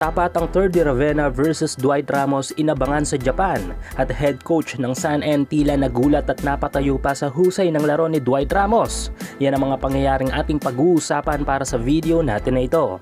Tapatang Thirdy Ravenna versus Dwight Ramos inabangan sa Japan at head coach ng Sun-En tila nagulat at napatayo pa sa husay ng laro ni Dwight Ramos. Yan ang mga pangyayaring ating pag-uusapan para sa video natin na ito.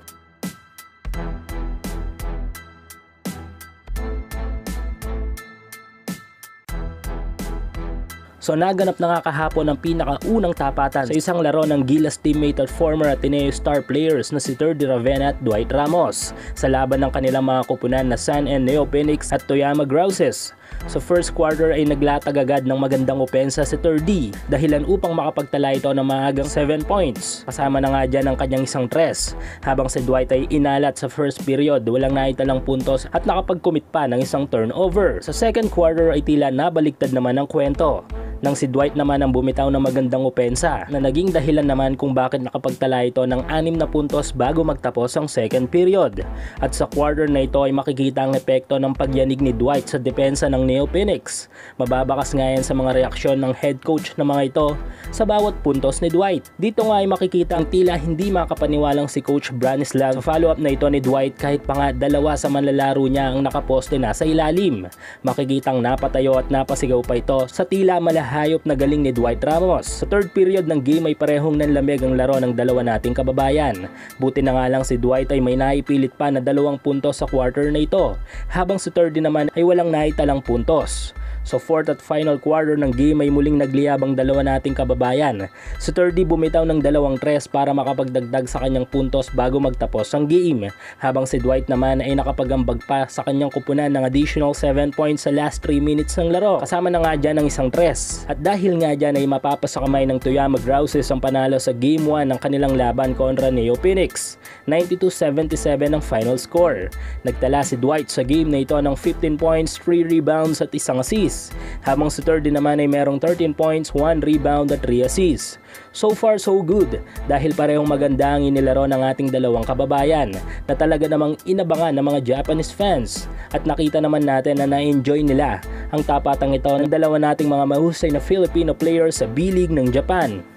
So naganap na nga kahapon ang pinakaunang tapatan sa isang laro ng Gilas teammate at former Ateneo star players na si Thirdy Ravenna at Dwight Ramos sa laban ng kanilang mga kupunan na Sun-En Neo Phoenix at Toyama Grouses. So first quarter ay naglatag agad ng magandang opensa si Thirdy dahilan upang makapagtala ito ng maagang 7 points. Kasama na nga dyan ang kanyang isang tres, habang si Dwight ay inalat sa first period, walang naitalang puntos at nakapag-commit pa ng isang turnover. Sa second quarter ay tila nabaliktad naman ang kwento nang si Dwight naman ang bumitaw ng magandang opensa na naging dahilan naman kung bakit nakapagtala ito ng 6 na puntos bago magtapos ang second period. At sa quarter na ito ay makikita ang epekto ng pagyanig ni Dwight sa depensa ng Neo Phoenix. Mababakas nga yan sa mga reaksyon ng head coach na mga ito sa bawat puntos ni Dwight. Dito nga ay makikita ang tila hindi makapaniwalang si Coach Branislav sa follow-up na ito ni Dwight kahit pa nga dalawa sa manlalaro niya ang nakaposte na sa ilalim. Makikitang napatayo at napasigaw pa ito sa tila hayop na galing ni Dwight Ramos. Sa third period ng game ay parehong nanlamig ang laro ng dalawa nating kababayan. Buti na nga lang si Dwight ay may naipilit pa na 2 puntos sa quarter na ito, habang si Thirdy naman ay walang naitalang puntos. So fourth at final quarter ng game ay muling nagliyab ang dalawa nating kababayan. Si Thirdy bumitaw ng 2 tres para makapagdagdag sa kanyang puntos bago magtapos ang game, habang si Dwight naman ay nakapagambag pa sa kanyang kupunan ng additional 7 points sa last 3 minutes ng laro. Kasama na nga dyan ang isang tres. At dahil nga dyan ay mapapasa kamay ng Toyama Grouses ang panalo sa Game 1 ng kanilang laban kontra Neo Phoenix. 92-77 ang final score. Nagtala si Dwight sa game na ito ng 15 points, 3 rebounds at 1 assist. Habang si Thirdy naman ay merong 13 points, 1 rebound at 3 assists. So far so good dahil parehong maganda ang inilaro ng ating dalawang kababayan na talaga namang inabangan ng mga Japanese fans. At nakita naman natin na na-enjoy nila ang tapatang ito ng dalawa nating mga mahusay na Filipino players sa B-League ng Japan.